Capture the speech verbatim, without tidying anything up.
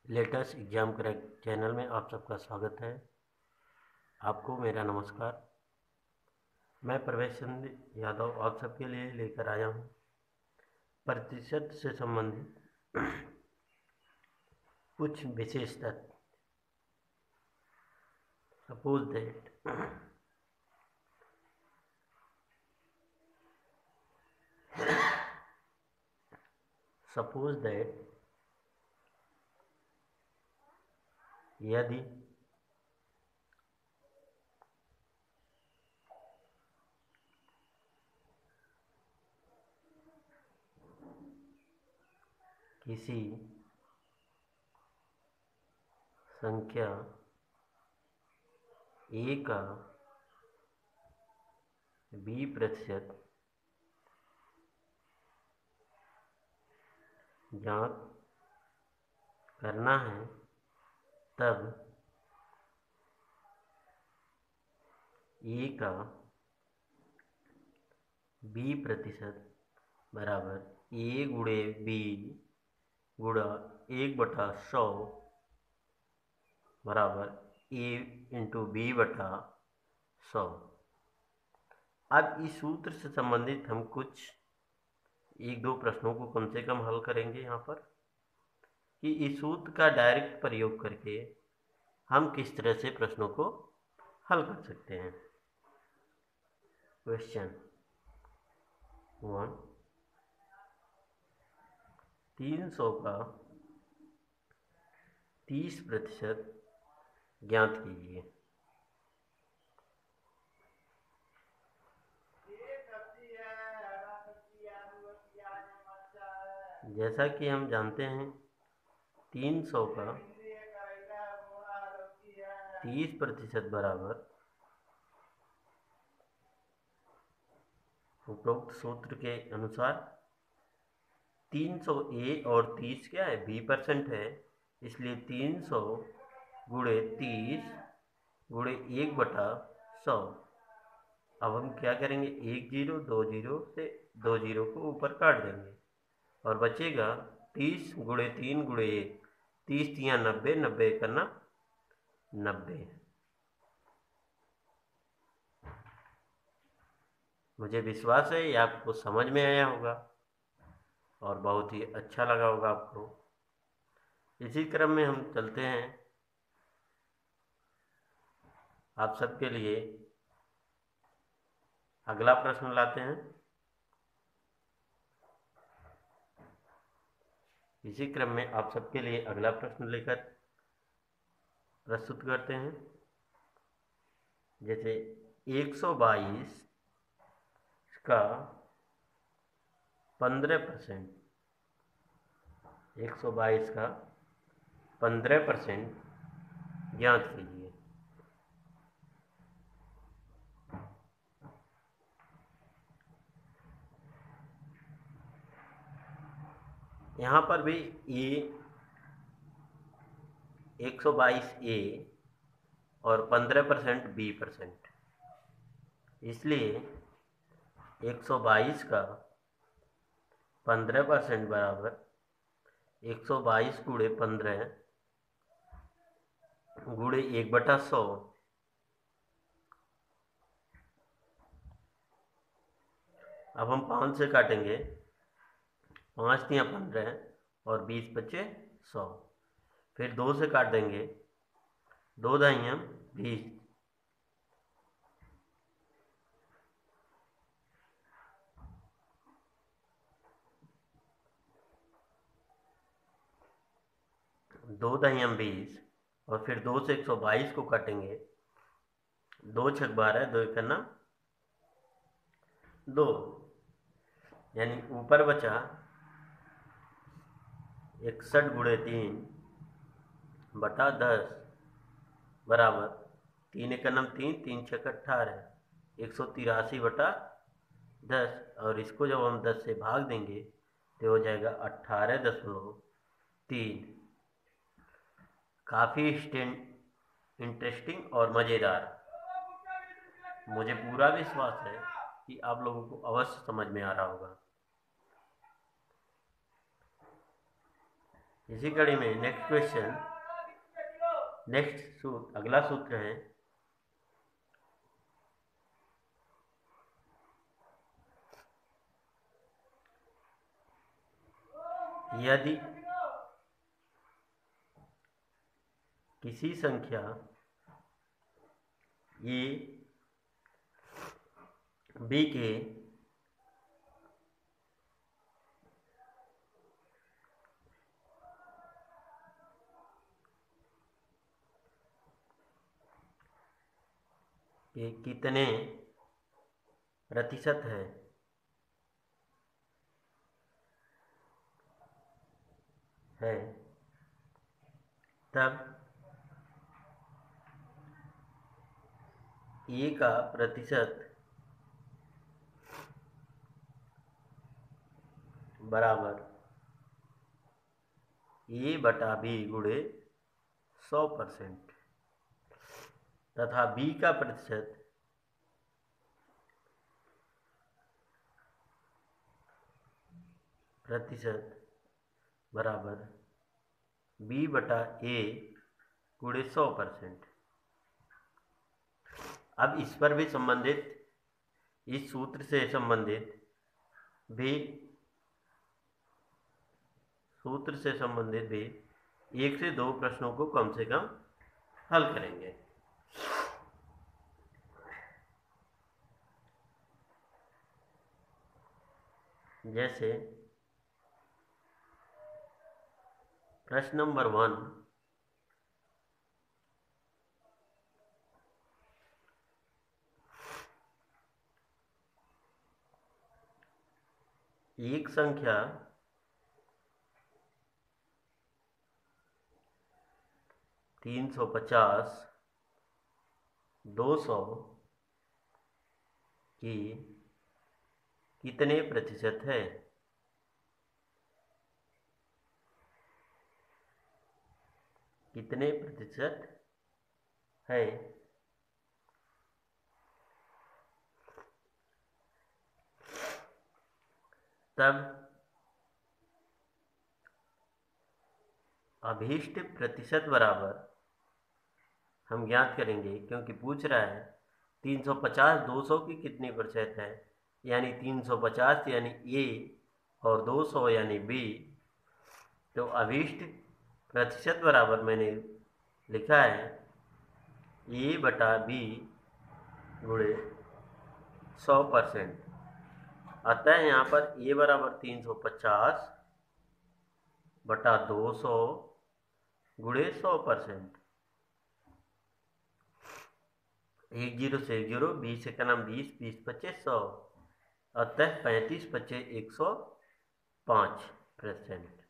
Latest exam crack channel में आप सबका स्वागत है। आपको मेरा नमस्कार। मैं प्रवेश चंद्र यादव आप सबके लिए लेकर आया हूँ प्रतिशत से संबंधित कुछ विशेष तथ्य। सपोज दैट सपोज दैट यदि किसी संख्या ए का बी प्रतिशत ज्ञात करना है, तब ए का बी प्रतिशत बराबर ए गुणे बी गुणा एक बटा सौ बराबर ए इंटू बी बटा सौ। अब इस सूत्र से संबंधित हम कुछ एक दो प्रश्नों को कम से कम हल करेंगे यहाँ पर कि इस सूत्र का डायरेक्ट प्रयोग करके हम किस तरह से प्रश्नों को हल कर सकते हैं। क्वेश्चन वन, तीन सौ का तीस प्रतिशत ज्ञात कीजिए। जैसा कि हम जानते हैं तीन सौ का तीस प्रतिशत बराबर उपरोक्त सूत्र के अनुसार तीन सौ ए और तीस क्या है, बी परसेंट है, इसलिए तीन सौ गुणे तीस गुणे एक बटा सौ। अब हम क्या करेंगे, एक जीरो दो जीरो से दो जीरो को ऊपर काट देंगे और बचेगा तीस गुणे तीन गुणे एक, तीस तिया नब्बे, नब्बे करना नब्बे। मुझे विश्वास है ये आपको समझ में आया होगा और बहुत ही अच्छा लगा होगा आपको। इसी क्रम में हम चलते हैं आप सबके लिए अगला प्रश्न लाते हैं। इसी क्रम में आप सबके लिए अगला प्रश्न लेकर प्रस्तुत करते हैं। जैसे एक सौ बाईस का पंद्रह परसेंट, एक सौ बाईस का पंद्रह परसेंट ज्ञात कीजिए। यहाँ पर भी ए एक सौ बाईस ए और पंद्रह परसेंट बी परसेंट, इसलिए एक सौ बाईस का पंद्रह परसेंट बराबर एक सौ बाईस गुणे पंद्रह गुणे एक बटा सौ। अब हम पाँच से काटेंगे, पाँच दिया पंद्रह और बीस बचे सौ। फिर दो से काट देंगे, दो दाइयाँ बीस, दो दाइयाँ बीस और फिर दो से एक सौ बाईस को काटेंगे, दो छक बारह, दो करना दो, यानी ऊपर बचा इकसठ गुणे तीन बटा दस बराबर तीन एक नम तीन, तीन छक अट्ठारह, एक सौ तिरासी बटा दस। और इसको जब हम दस से भाग देंगे तो हो जाएगा अट्ठारह दशमलव तीन। काफ़ी इंटरेस्टिंग और मज़ेदार। मुझे पूरा विश्वास है कि आप लोगों को अवश्य समझ में आ रहा होगा। इसी कड़ी में नेक्स्ट क्वेश्चन, नेक्स्ट सूत्र, अगला सूत्र है यदि किसी संख्या ए बी के के कितने प्रतिशत है, है तब ए का प्रतिशत बराबर ए बटा बी गुणे सौ परसेंट तथा बी का प्रतिशत प्रतिशत बराबर बी बटा ए गुणे सौ परसेंट। अब इस पर भी संबंधित, इस सूत्र से संबंधित भी सूत्र से संबंधित भी एक से दो प्रश्नों को कम से कम हल करेंगे। जैसे प्रश्न नंबर वन, एक संख्या तीन सौ पचास दो सौ की कितने प्रतिशत है, कितने प्रतिशत है। तब अभीष्ट प्रतिशत बराबर हम ज्ञात करेंगे, क्योंकि पूछ रहा है तीन सौ पचास दो सौ की कितनी प्रतिशत है, यानी तीन सौ पचास यानी ए और दो सौ यानी बी। तो अभीष्ट प्रतिशत बराबर मैंने लिखा है ए बटा बी गुणे सौ परसेंट। अतः यहाँ पर ए बराबर तीन सौ पचास बटा दो सौ गुणे सौ परसेंट। एक जीरो से एक जीरो, बीस का नाम बीस, बीस पच्चीस सौ, अतः पैंतीस पच्चीस एक सौ पाँच परसेंट।